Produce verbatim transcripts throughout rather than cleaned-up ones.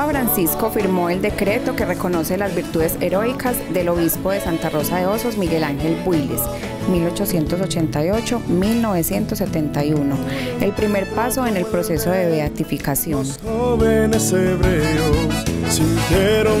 Papa Francisco firmó el decreto que reconoce las virtudes heroicas del obispo de Santa Rosa de Osos, Miguel Ángel Builes, mil ochocientos ochenta y ocho a mil novecientos setenta y uno, el primer paso en el proceso de beatificación. Los jóvenes hebreos sintieron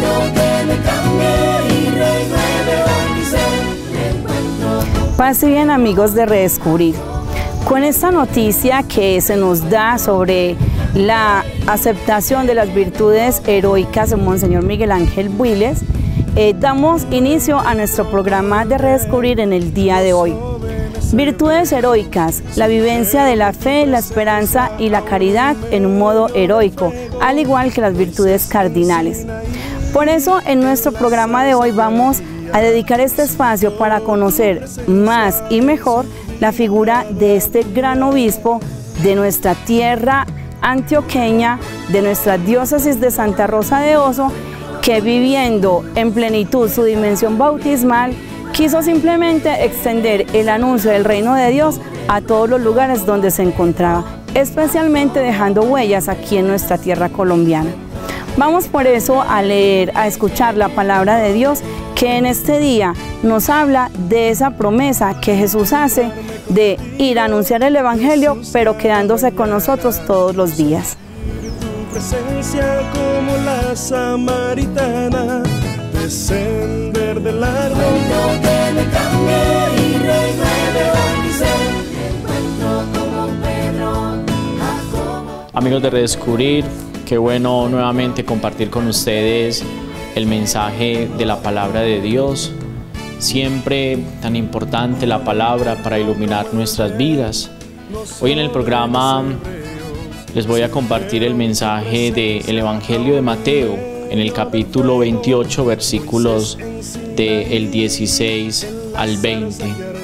Paz y bien, amigos de Redescubrir. Con esta noticia que se nos da sobre la aceptación de las virtudes heroicas de Monseñor Miguel Ángel Builes, eh, damos inicio a nuestro programa de Redescubrir en el día de hoy. Virtudes heroicas, la vivencia de la fe, la esperanza y la caridad en un modo heroico, al igual que las virtudes cardinales. Por eso, en nuestro programa de hoy vamos a dedicar este espacio para conocer más y mejor la figura de este gran obispo de nuestra tierra antioqueña, de nuestra diócesis de Santa Rosa de Osos, que viviendo en plenitud su dimensión bautismal, quiso simplemente extender el anuncio del reino de Dios a todos los lugares donde se encontraba, especialmente dejando huellas aquí en nuestra tierra colombiana. Vamos por eso a leer, a escuchar la palabra de Dios, que en este día nos habla de esa promesa que Jesús hace de ir a anunciar el Evangelio, pero quedándose con nosotros todos los días. tu presencia como la samaritana, descender del árbol que me cambió y renueve hoy mi ser, encuentro como Pedro, Jacobo. Amigos de Redescubrir, qué bueno nuevamente compartir con ustedes el mensaje de la palabra de Dios. Siempre tan importante la palabra para iluminar nuestras vidas. Hoy en el programa les voy a compartir el mensaje del Evangelio de Mateo, en el capítulo veintiocho, versículos del dieciséis al veinte.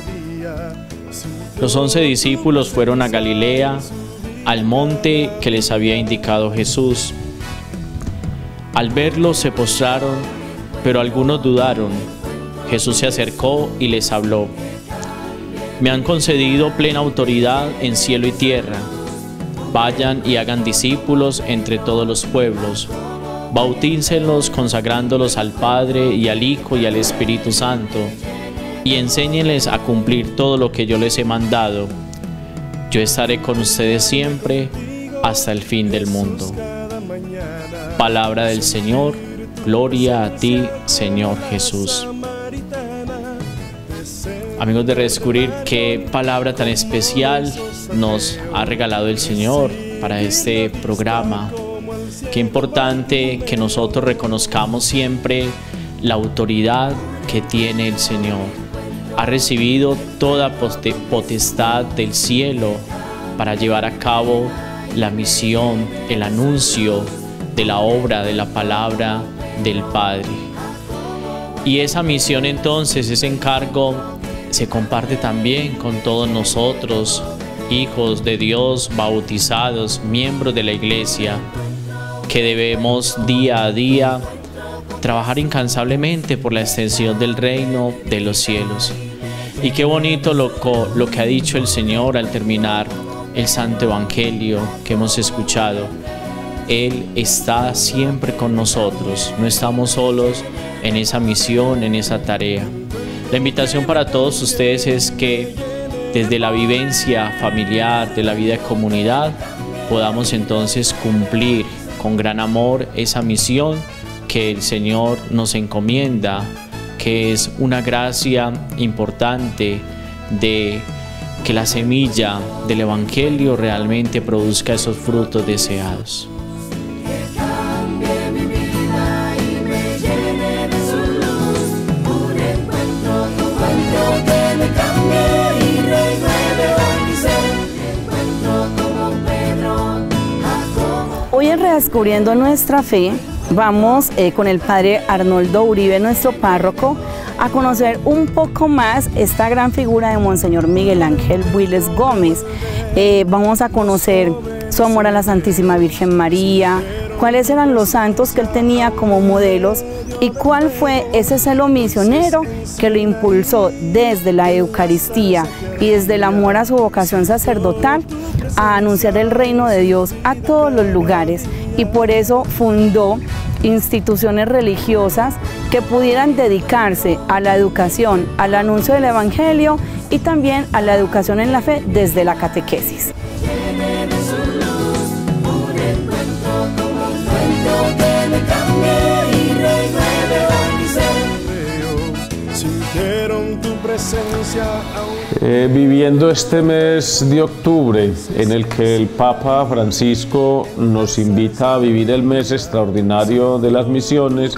Los once discípulos fueron a Galilea, al monte que les había indicado Jesús. Al verlo se postraron, pero algunos dudaron. Jesús se acercó y les habló: me han concedido plena autoridad en cielo y tierra. Vayan y hagan discípulos entre todos los pueblos. Bautícenlos consagrándolos al Padre y al Hijo y al Espíritu Santo, y enséñenles a cumplir todo lo que yo les he mandado. Yo estaré con ustedes siempre hasta el fin del mundo. Palabra del Señor. Gloria a ti, Señor Jesús. Amigos de Redescubrir, qué palabra tan especial nos ha regalado el Señor para este programa. Qué importante que nosotros reconozcamos siempre la autoridad que tiene el Señor. Ha recibido toda potestad del cielo para llevar a cabo la misión, el anuncio de la obra, de la palabra del Padre. Y esa misión entonces, ese encargo, se comparte también con todos nosotros, hijos de Dios, bautizados, miembros de la Iglesia, que debemos día a día trabajar incansablemente por la extensión del reino de los cielos. Y qué bonito lo, lo que ha dicho el Señor al terminar el Santo Evangelio que hemos escuchado. Él está siempre con nosotros, no estamos solos en esa misión, en esa tarea. La invitación para todos ustedes es que desde la vivencia familiar, de la vida de comunidad, podamos entonces cumplir con gran amor esa misión que el Señor nos encomienda, que es una gracia importante de que la semilla del Evangelio realmente produzca esos frutos deseados. Hoy en Redescubriendo Nuestra Fe vamos eh, con el Padre Arnoldo Uribe, nuestro párroco, a conocer un poco más esta gran figura de Monseñor Miguel Ángel Builes Gómez. Eh, vamos a conocer su amor a la Santísima Virgen María, cuáles eran los santos que él tenía como modelos y cuál fue ese celo misionero que lo impulsó desde la Eucaristía y desde el amor a su vocación sacerdotal a anunciar el reino de Dios a todos los lugares y por eso fundó instituciones religiosas que pudieran dedicarse a la educación, al anuncio del Evangelio y también a la educación en la fe desde la catequesis. Eh, viviendo este mes de octubre en el que el Papa Francisco nos invita a vivir el mes extraordinario de las misiones,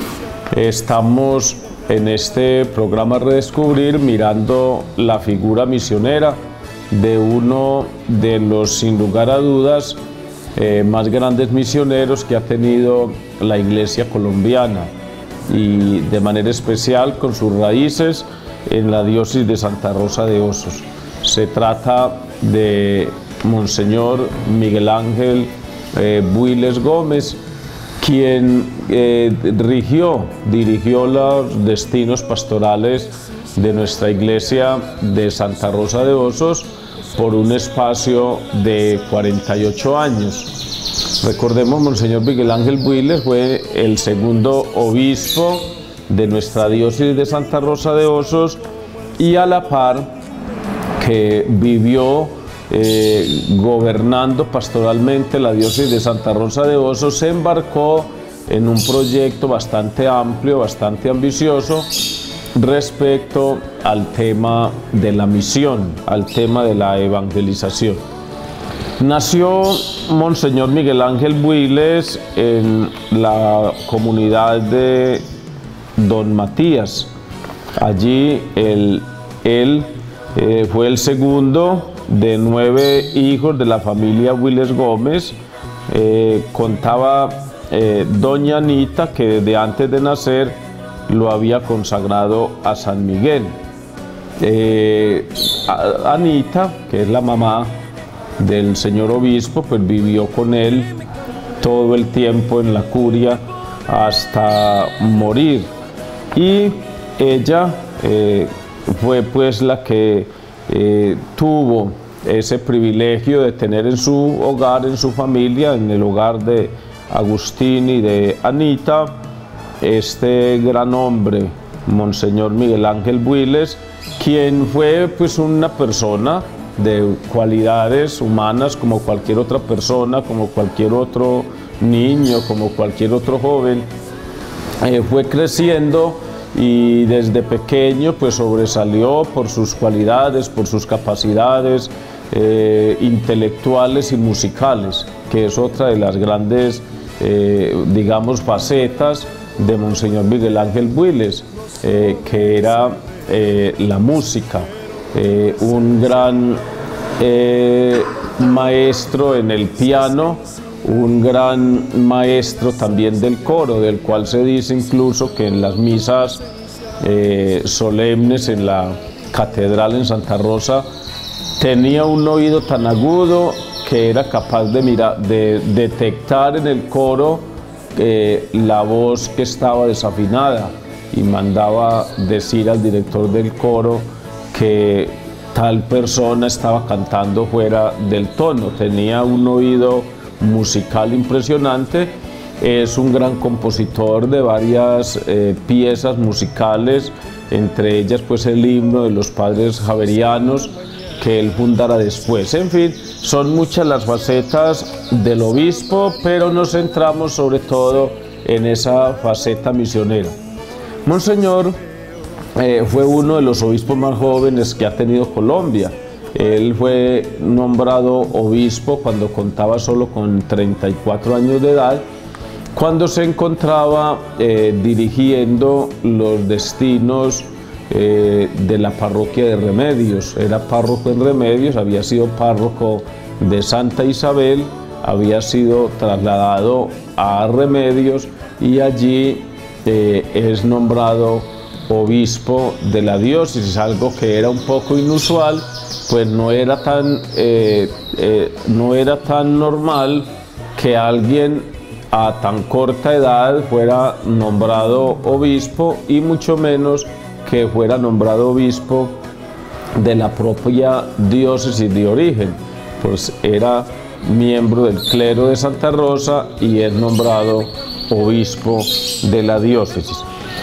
estamos en este programa Redescubrir mirando la figura misionera de uno de los, sin lugar a dudas, eh, más grandes misioneros que ha tenido la Iglesia colombiana, y de manera especial con sus raíces en la diócesis de Santa Rosa de Osos. Se trata de Monseñor Miguel Ángel eh, Builes Gómez, quien eh, rigió, dirigió los destinos pastorales de nuestra iglesia de Santa Rosa de Osos por un espacio de cuarenta y ocho años. Recordemos, Monseñor Miguel Ángel Builes fue el segundo obispo de nuestra diócesis de Santa Rosa de Osos y a la par que vivió eh, gobernando pastoralmente la diócesis de Santa Rosa de Osos, se embarcó en un proyecto bastante amplio, bastante ambicioso respecto al tema de la misión, al tema de la evangelización. Nació Monseñor Miguel Ángel Builes en la comunidad de Don Matías. Allí él, él eh, fue el segundo de nueve hijos de la familia Builes Gómez. Eh, contaba eh, doña Anita que desde antes de nacer lo había consagrado a San Miguel. Eh, a, Anita, que es la mamá del señor obispo, pues vivió con él todo el tiempo en la curia hasta morir, y ella eh, fue pues la que eh, tuvo ese privilegio de tener en su hogar, en su familia, en el hogar de Agustín y de Anita, este gran hombre, Monseñor Miguel Ángel Builes, quien fue pues una persona de cualidades humanas como cualquier otra persona, como cualquier otro niño, como cualquier otro joven. Eh, fue creciendo y desde pequeño pues sobresalió por sus cualidades, por sus capacidades eh, intelectuales y musicales, que es otra de las grandes, eh, digamos, facetas de Monseñor Miguel Ángel Builes, eh, que era eh, la música. Eh, un gran eh, maestro en el piano, un gran maestro también del coro, del cual se dice incluso que en las misas eh, solemnes en la catedral en Santa Rosa tenía un oído tan agudo que era capaz de, mirar, de detectar en el coro eh, la voz que estaba desafinada, y mandaba decir al director del coro que tal persona estaba cantando fuera del tono. Tenía un oído musical impresionante. Es un gran compositor de varias eh, piezas musicales, entre ellas pues el himno de los padres javerianos que él fundara después. En fin, son muchas las facetas del obispo, pero nos centramos sobre todo en esa faceta misionera. Monseñor eh, fue uno de los obispos más jóvenes que ha tenido Colombia. Él fue nombrado obispo cuando contaba solo con treinta y cuatro años de edad, cuando se encontraba eh, dirigiendo los destinos eh, de la parroquia de Remedios. Era párroco en Remedios, había sido párroco de Santa Isabel, había sido trasladado a Remedios y allí eh, es nombrado obispo de la diócesis, algo que era un poco inusual, pues no era tan, eh, eh, no era tan normal que alguien a tan corta edad fuera nombrado obispo, y mucho menos que fuera nombrado obispo de la propia diócesis de origen. Pues era miembro del clero de Santa Rosa y es nombrado obispo de la diócesis.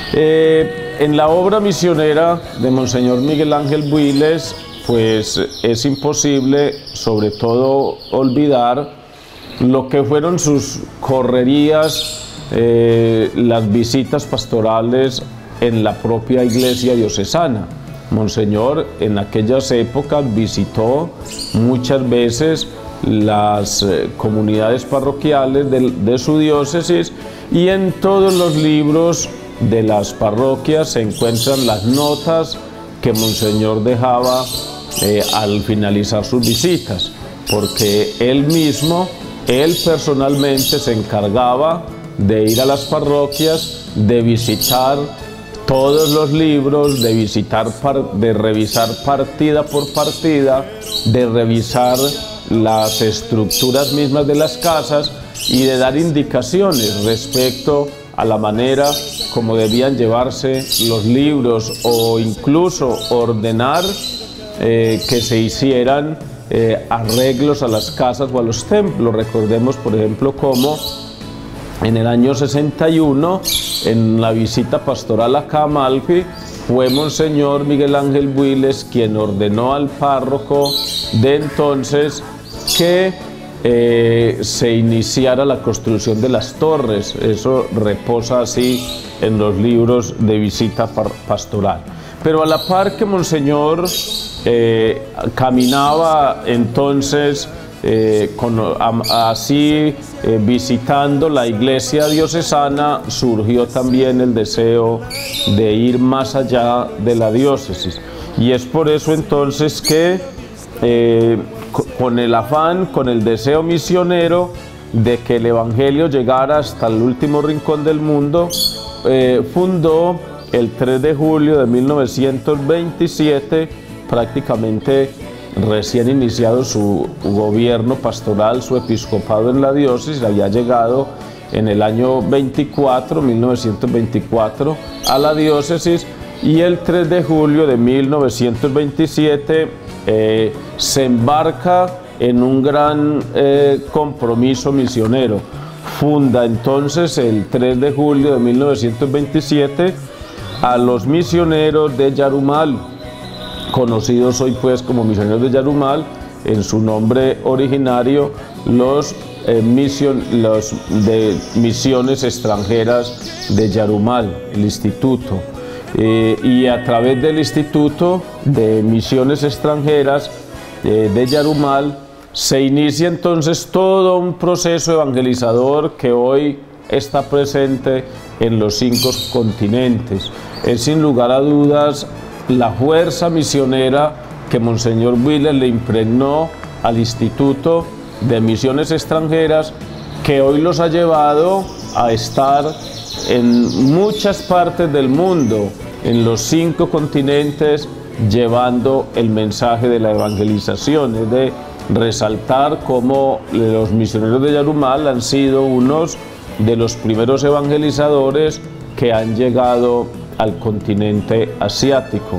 Eh, en la obra misionera de Monseñor Miguel Ángel Builes, pues es imposible sobre todo olvidar lo que fueron sus correrías, eh, las visitas pastorales en la propia iglesia diocesana. Monseñor en aquellas épocas visitó muchas veces las eh, comunidades parroquiales de, de su diócesis, y en todos los libros de las parroquias se encuentran las notas que Monseñor dejaba eh, al finalizar sus visitas, porque él mismo, él personalmente se encargaba de ir a las parroquias, de visitar todos los libros, de visitar, de revisar partida por partida, de revisar las estructuras mismas de las casas y de dar indicaciones respecto a la manera como debían llevarse los libros, o incluso ordenar eh, que se hicieran eh, arreglos a las casas o a los templos. Recordemos, por ejemplo, cómo en el año sesenta y uno, en la visita pastoral acá a Amalfi, fue Monseñor Miguel Ángel Builes quien ordenó al párroco de entonces que eh, se iniciara la construcción de las torres. Eso reposa así en los libros de visita pastoral. Pero a la par que Monseñor eh, caminaba entonces Eh, con, a, así eh, visitando la iglesia diocesana, surgió también el deseo de ir más allá de la diócesis, y es por eso entonces que eh, con el afán, con el deseo misionero de que el evangelio llegara hasta el último rincón del mundo, eh, fundó el tres de julio de mil novecientos veintisiete, prácticamente recién iniciado su gobierno pastoral, su episcopado en la diócesis, había llegado en el año veinticuatro, mil novecientos veinticuatro, a la diócesis, y el tres de julio de mil novecientos veintisiete eh, se embarca en un gran eh, compromiso misionero. Funda entonces el tres de julio de mil novecientos veintisiete a los misioneros de Yarumal, conocidos hoy pues como misioneros de Yarumal, en su nombre originario, los, eh, mision, los de misiones extranjeras de Yarumal, el instituto. Eh, y a través del Instituto de Misiones Extranjeras eh, de Yarumal se inicia entonces todo un proceso evangelizador que hoy está presente en los cinco continentes. Es sin lugar a dudas la fuerza misionera que Monseñor Builes le impregnó al Instituto de Misiones Extranjeras, que hoy los ha llevado a estar en muchas partes del mundo, en los cinco continentes, llevando el mensaje de la evangelización. Es de resaltar cómo los misioneros de Yarumal han sido unos de los primeros evangelizadores que han llegado al continente asiático.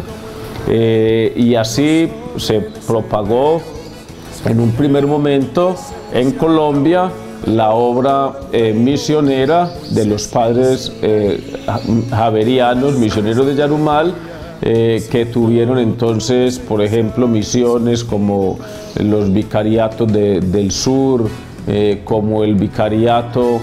Eh, y así se propagó en un primer momento en Colombia la obra eh, misionera de los padres eh, javerianos, misioneros de Yarumal, eh, que tuvieron entonces, por ejemplo, misiones como los vicariatos de, del sur, eh, como el vicariato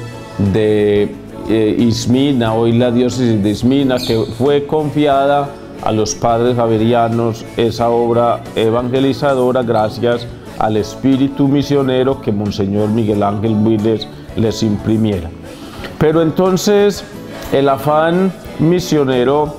de Eh, Ismina, hoy la diócesis de Ismina, que fue confiada a los padres javerianos esa obra evangelizadora gracias al espíritu misionero que Monseñor Miguel Ángel Builes les imprimiera. Pero entonces el afán misionero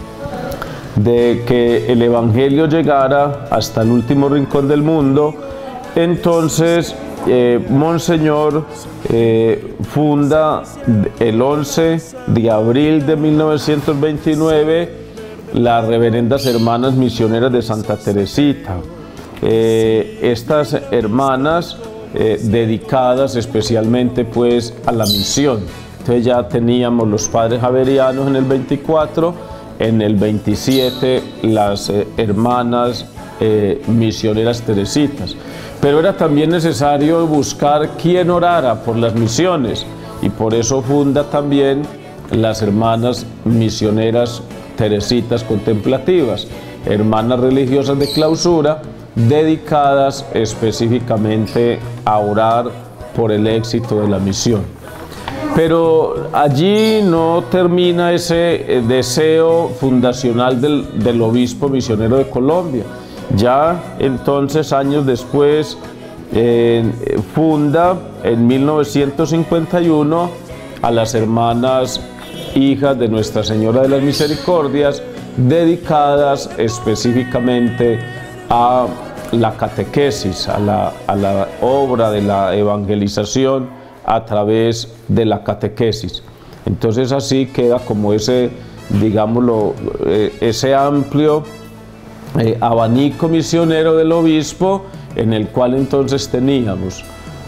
de que el evangelio llegara hasta el último rincón del mundo, entonces Eh, Monseñor eh, funda el once de abril de mil novecientos veintinueve las Reverendas Hermanas Misioneras de Santa Teresita. Eh, estas hermanas eh, dedicadas especialmente pues a la misión. Entonces ya teníamos los padres javerianos en el veinticuatro, en el veintisiete las eh, hermanas eh, misioneras teresitas. Pero era también necesario buscar quién orara por las misiones, y por eso funda también las hermanas misioneras teresitas contemplativas, hermanas religiosas de clausura, dedicadas específicamente a orar por el éxito de la misión. Pero allí no termina ese deseo fundacional del, del obispo misionero de Colombia. Ya entonces, años después, eh, funda en mil novecientos cincuenta y uno a las hermanas hijas de Nuestra Señora de las Misericordias, dedicadas específicamente a la catequesis, a la, a la obra de la evangelización a través de la catequesis. Entonces así queda como ese, digámoslo, eh, ese amplio eh, abanico misionero del obispo, en el cual entonces teníamos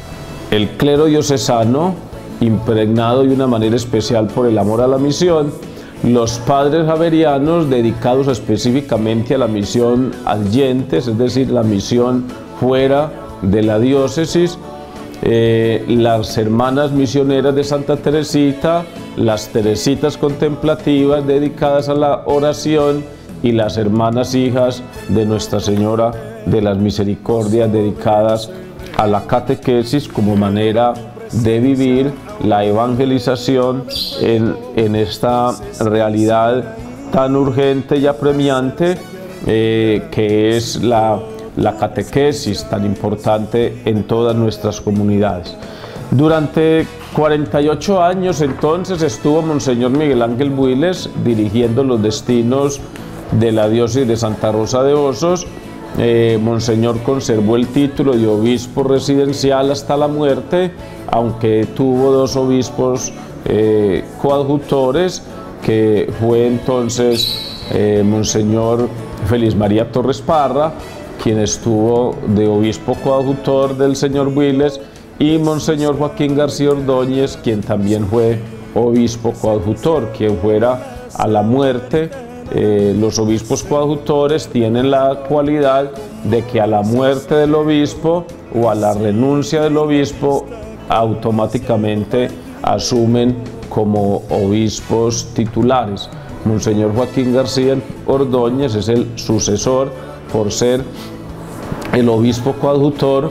el clero diocesano, impregnado de una manera especial por el amor a la misión, los padres javerianos dedicados específicamente a la misión adyentes, es decir, la misión fuera de la diócesis, eh, las hermanas misioneras de Santa Teresita, las teresitas contemplativas dedicadas a la oración, y las hermanas hijas de Nuestra Señora de las Misericordias dedicadas a la catequesis como manera de vivir la evangelización en, en esta realidad tan urgente y apremiante eh, que es la, la catequesis, tan importante en todas nuestras comunidades. Durante cuarenta y ocho años entonces estuvo Monseñor Miguel Ángel Builes dirigiendo los destinos de la diócesis de Santa Rosa de Osos. Eh, Monseñor conservó el título de obispo residencial hasta la muerte, aunque tuvo dos obispos eh, coadjutores, que fue entonces eh, Monseñor Félix María Torres Parra, quien estuvo de obispo coadjutor del señor Builes, y Monseñor Joaquín García Ordóñez, quien también fue obispo coadjutor, quien fuera a la muerte. Eh, los obispos coadjutores tienen la cualidad de que a la muerte del obispo o a la renuncia del obispo automáticamente asumen como obispos titulares. Monseñor Joaquín García Ordóñez es el sucesor por ser el obispo coadjutor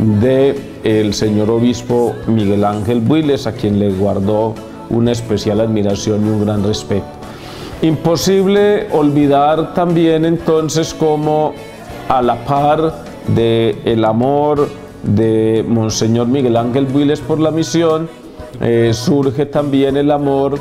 del señor obispo Miguel Ángel Builes, a quien le guardó una especial admiración y un gran respeto. Imposible olvidar también entonces cómo a la par del amor de Monseñor Miguel Ángel Builes por la misión, eh, surge también el amor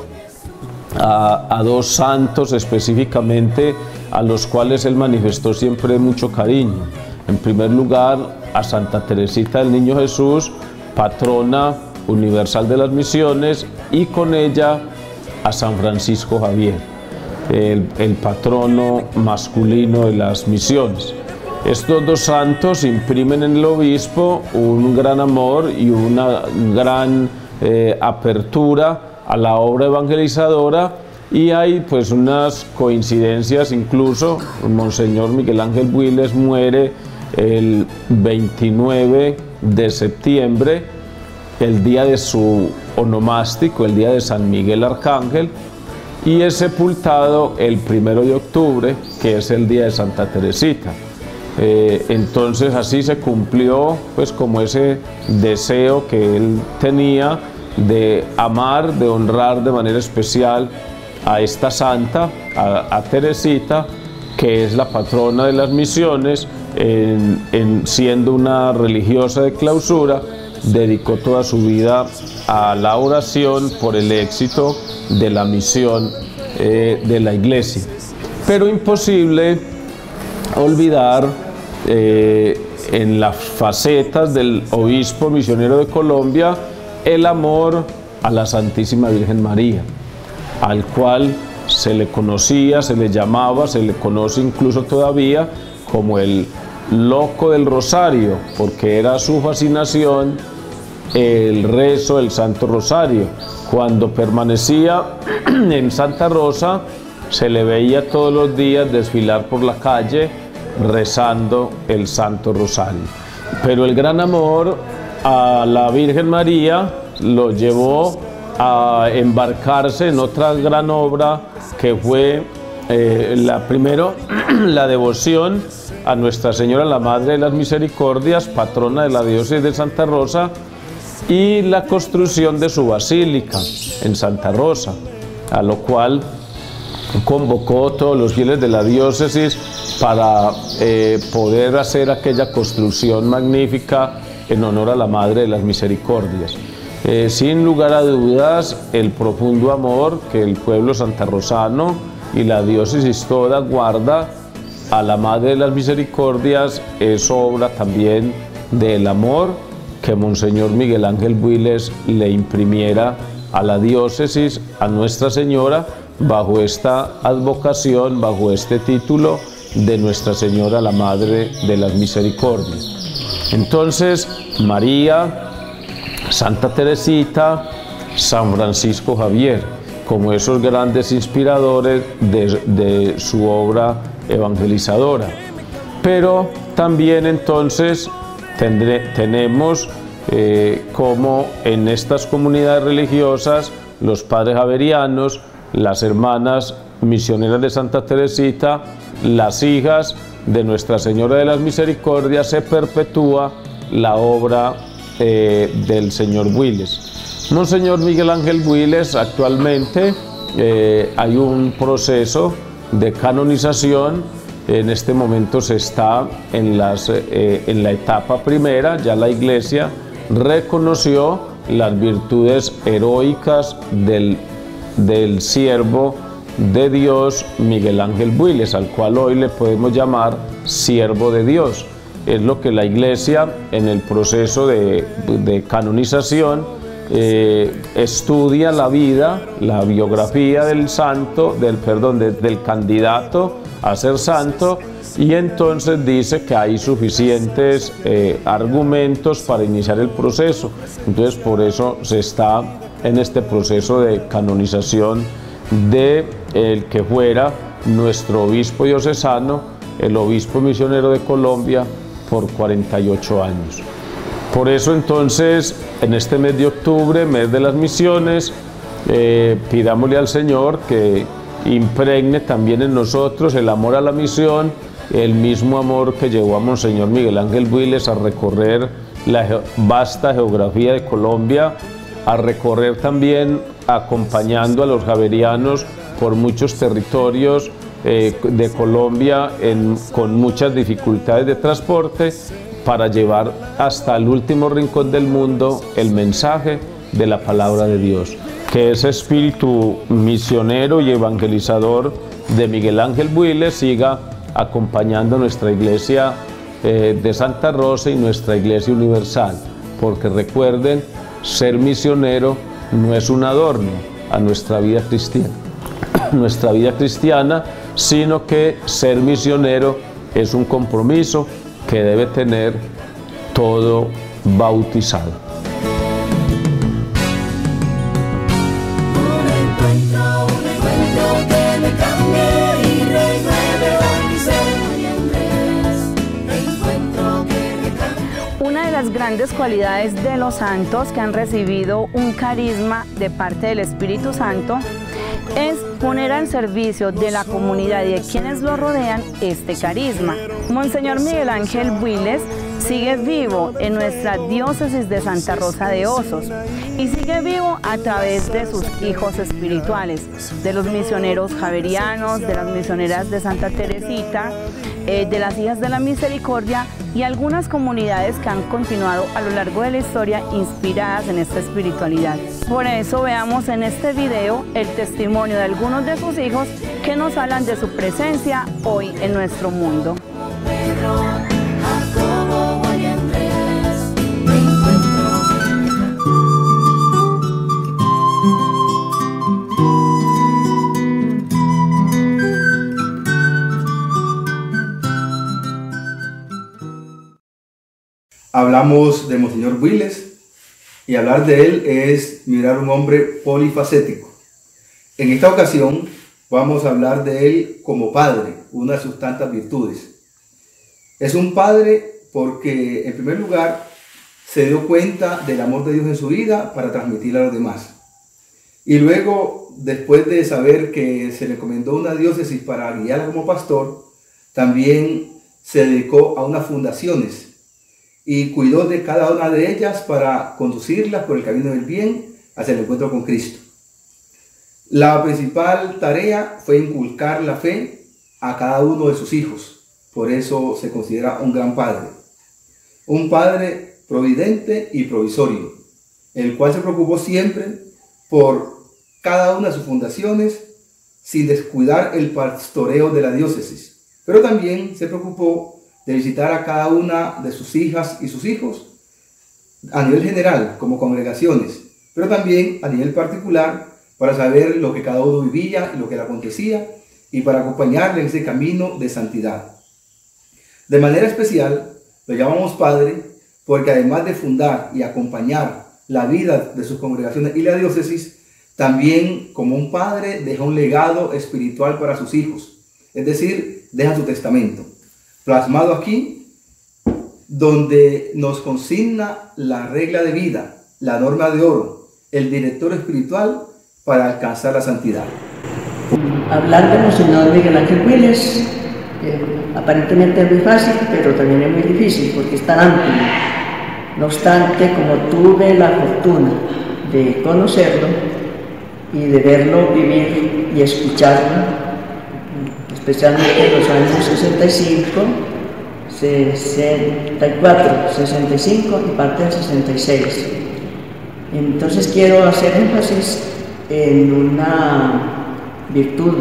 a, a dos santos específicamente, a los cuales él manifestó siempre mucho cariño. En primer lugar, a Santa Teresita del Niño Jesús, patrona universal de las misiones, y con ella a San Francisco Javier, El, el patrono masculino de las misiones. Estos dos santos imprimen en el obispo un gran amor y una gran eh, apertura a la obra evangelizadora, y hay pues unas coincidencias. Incluso Monseñor Miguel Ángel Builes muere el veintinueve de septiembre, el día de su onomástico, el día de San Miguel Arcángel, y es sepultado el primero de octubre, que es el día de Santa Teresita. Eh, entonces así se cumplió pues como ese deseo que él tenía de amar, de honrar de manera especial a esta santa, a, a Teresita, que es la patrona de las misiones. En, en, siendo una religiosa de clausura, dedicó toda su vida a la oración por el éxito de la misión eh, de la Iglesia. Pero imposible olvidar eh, en las facetas del obispo misionero de Colombia el amor a la Santísima Virgen María, al cual se le conocía, se le llamaba, se le conoce incluso todavía como el loco del rosario, porque era su fascinación el rezo del Santo Rosario. Cuando permanecía en Santa Rosa, se le veía todos los días desfilar por la calle rezando el Santo Rosario. Pero el gran amor a la Virgen María lo llevó a embarcarse en otra gran obra que fue eh, la primero la devoción a Nuestra Señora, la Madre de las Misericordias, patrona de la diócesis de Santa Rosa, y la construcción de su basílica en Santa Rosa, a lo cual convocó a todos los fieles de la diócesis para eh, poder hacer aquella construcción magnífica en honor a la Madre de las Misericordias. Eh, sin lugar a dudas, el profundo amor que el pueblo santarrosano y la diócesis toda guarda a la Madre de las Misericordias es obra también del amor que Monseñor Miguel Ángel Builes le imprimiera a la diócesis, a Nuestra Señora, bajo esta advocación, bajo este título de Nuestra Señora, la Madre de las Misericordias. Entonces, María, Santa Teresita, San Francisco Javier, como esos grandes inspiradores de, de su obra evangelizadora. Pero también entonces tendré, tenemos eh, como en estas comunidades religiosas los padres javerianos, las hermanas misioneras de Santa Teresita, las hijas de Nuestra Señora de las Misericordias, se perpetúa la obra eh, del señor Builes. Monseñor Miguel Ángel Builes, actualmente eh, hay un proceso de canonización. En este momento se está en, las, eh, en la etapa primera. Ya la Iglesia reconoció las virtudes heroicas del, del siervo de Dios Miguel Ángel Builes, al cual hoy le podemos llamar siervo de Dios. Es lo que la Iglesia en el proceso de, de canonización eh, estudia la vida, la biografía del santo, del, perdón, de, del candidato a ser santo, y entonces dice que hay suficientes eh, argumentos para iniciar el proceso. Entonces por eso se está en este proceso de canonización de el que fuera nuestro obispo diocesano, el obispo misionero de Colombia, por cuarenta y ocho años. Por eso entonces, en este mes de octubre, mes de las misiones, eh, pidámosle al Señor que impregne también en nosotros el amor a la misión, el mismo amor que llevó a Monseñor Miguel Ángel Builes a recorrer la vasta geografía de Colombia, a recorrer también acompañando a los javerianos por muchos territorios eh, de Colombia en, con muchas dificultades de transporte, para llevar hasta el último rincón del mundo el mensaje de la palabra de Dios. Que ese espíritu misionero y evangelizador de Miguel Ángel Builes siga acompañando a nuestra iglesia eh, de Santa Rosa y nuestra iglesia universal, porque recuerden, ser misionero no es un adorno a nuestra vida cristiana, nuestra vida cristiana, sino que ser misionero es un compromiso que debe tener todo bautizado. Una de las grandes cualidades de los santos que han recibido un carisma de parte del Espíritu Santo es poner al servicio de la comunidad y de quienes lo rodean este carisma. Monseñor Miguel Ángel Builes sigue vivo en nuestra diócesis de Santa Rosa de Osos y sigue vivo a través de sus hijos espirituales, de los misioneros javerianos, de las misioneras de Santa Teresita, eh, de las hijas de la Misericordia y algunas comunidades que han continuado a lo largo de la historia inspiradas en esta espiritualidad. Por eso veamos en este video el testimonio de algunos de sus hijos que nos hablan de su presencia hoy en nuestro mundo. Hablamos de Monseñor Builes y hablar de él es mirar a un hombre polifacético. En esta ocasión vamos a hablar de él como padre, una de sus tantas virtudes. Es un padre porque, en primer lugar, se dio cuenta del amor de Dios en su vida para transmitirlo a los demás. Y luego, después de saber que se le encomendó una diócesis para guiarla como pastor, también se dedicó a unas fundaciones y cuidó de cada una de ellas para conducirlas por el camino del bien hacia el encuentro con Cristo. La principal tarea fue inculcar la fe a cada uno de sus hijos. Por eso se considera un gran padre. Un padre providente y provisorio, el cual se preocupó siempre por cada una de sus fundaciones sin descuidar el pastoreo de la diócesis. Pero también se preocupó de visitar a cada una de sus hijas y sus hijos a nivel general, como congregaciones, pero también a nivel particular para saber lo que cada uno vivía y lo que le acontecía y para acompañarle en ese camino de santidad. De manera especial, lo llamamos padre porque además de fundar y acompañar la vida de sus congregaciones y la diócesis, también como un padre deja un legado espiritual para sus hijos, es decir, deja su testamento, plasmado aquí, donde nos consigna la regla de vida, la norma de oro, el director espiritual para alcanzar la santidad. Hablar de Monseñor Miguel Ángel Builes eh, aparentemente es muy fácil, pero también es muy difícil porque es tan amplio. No obstante, como tuve la fortuna de conocerlo y de verlo vivir y escucharlo, especialmente en los años sesenta y cinco, sesenta y cuatro, sesenta y cinco y parte del sesenta y seis. Entonces quiero hacer énfasis en una virtud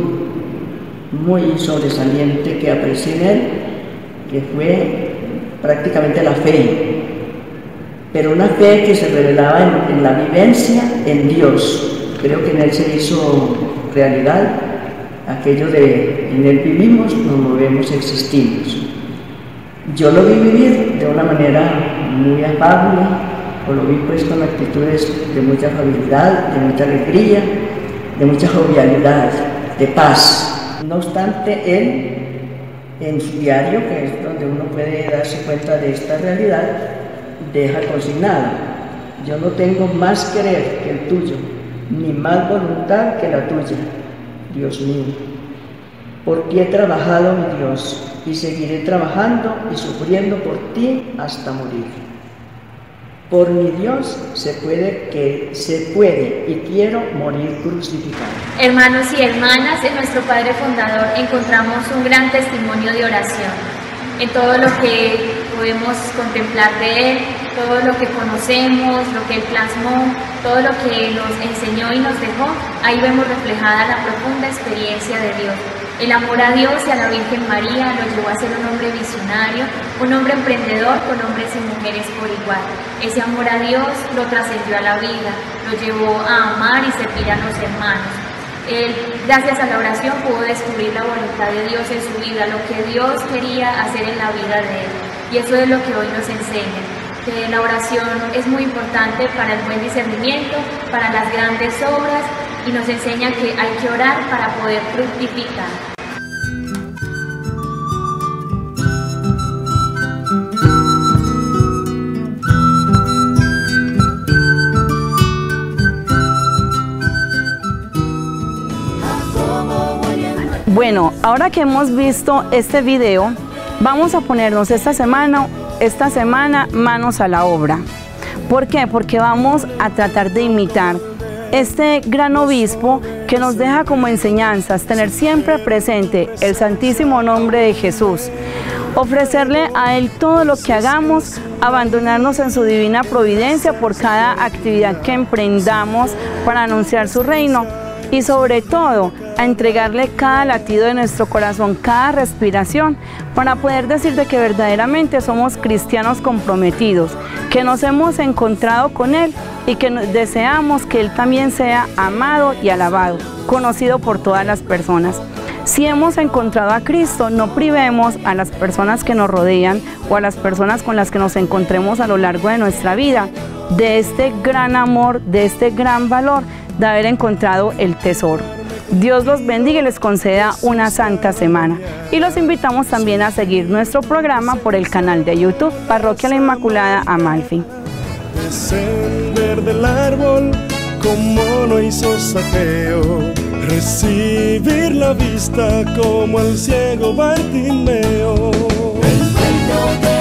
muy sobresaliente que aprecié en él, que fue prácticamente la fe, pero una fe que se revelaba en, en la vivencia en Dios. Creo que en él se hizo realidad aquello de en él vivimos, nos movemos, existimos. Yo lo vi vivir de una manera muy afable, o lo vi pues con actitudes de mucha afabilidad, de mucha alegría, de mucha jovialidad, de paz. No obstante, él, en su diario, que es donde uno puede darse cuenta de esta realidad, deja consignada: yo no tengo más querer que el tuyo, ni más voluntad que la tuya, Dios mío. Por ti he trabajado, mi Dios, y seguiré trabajando y sufriendo por ti hasta morir. Por mi Dios se puede, que se puede y quiero morir crucificado. Hermanos y hermanas, en nuestro Padre Fundador encontramos un gran testimonio de oración. En todo lo que podemos contemplar de Él, todo lo que conocemos, lo que Él plasmó, todo lo que nos enseñó y nos dejó, ahí vemos reflejada la profunda experiencia de Dios. El amor a Dios y a la Virgen María lo llevó a ser un hombre visionario, un hombre emprendedor con hombres y mujeres por igual. Ese amor a Dios lo trascendió a la vida, lo llevó a amar y servir a los hermanos. Él, gracias a la oración, pudo descubrir la voluntad de Dios en su vida, lo que Dios quería hacer en la vida de él. Y eso es lo que hoy nos enseña, que la oración es muy importante para el buen discernimiento, para las grandes obras, y nos enseña que hay que orar para poder fructificar. Bueno, ahora que hemos visto este video, vamos a ponernos esta semana, esta semana manos a la obra. ¿Por qué? Porque vamos a tratar de imitar este gran obispo que nos deja como enseñanzas tener siempre presente el santísimo nombre de Jesús, ofrecerle a Él todo lo que hagamos, abandonarnos en su divina providencia por cada actividad que emprendamos para anunciar su reino y sobre todo a entregarle cada latido de nuestro corazón, cada respiración, para poder decir de que verdaderamente somos cristianos comprometidos, que nos hemos encontrado con Él y que deseamos que Él también sea amado y alabado, conocido por todas las personas. Si hemos encontrado a Cristo, no privemos a las personas que nos rodean o a las personas con las que nos encontremos a lo largo de nuestra vida de este gran amor, de este gran valor de haber encontrado el tesoro. Dios los bendiga y les conceda una santa semana. Y los invitamos también a seguir nuestro programa por el canal de YouTube Parroquia La Inmaculada Amalfi. Descender del árbol como lo hizo Zaqueo, recibir la vista como el ciego Bartimeo. El